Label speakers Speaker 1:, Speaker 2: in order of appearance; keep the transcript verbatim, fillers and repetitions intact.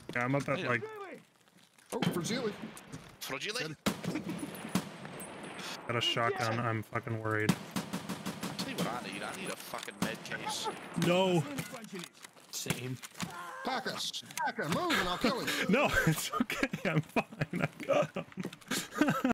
Speaker 1: Yeah, I'm up at like.
Speaker 2: Oh, fragile.
Speaker 3: Fragile.
Speaker 1: Got a shotgun. I'm fucking worried.
Speaker 3: I'll tell you what I need. I need a fucking med case.
Speaker 1: No.
Speaker 4: Same.
Speaker 2: Pack us. Pack us. Move and I'll kill him.
Speaker 1: No, it's okay. I'm fine. I got him.